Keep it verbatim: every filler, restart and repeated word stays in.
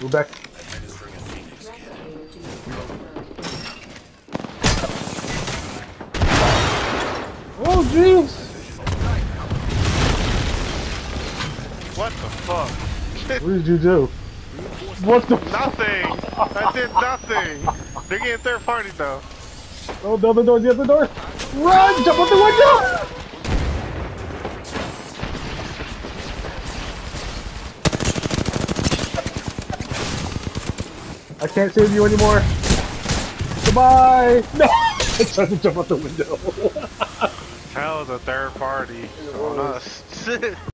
Move back. Oh, jeez! What the fuck? What did you do? What the? Nothing! I did nothing! They're getting third party though. Oh, the other door, the other door! Run! Jump out the window! I can't save you anymore. Goodbye! No! I tried to jump out the window. That was a third party on us.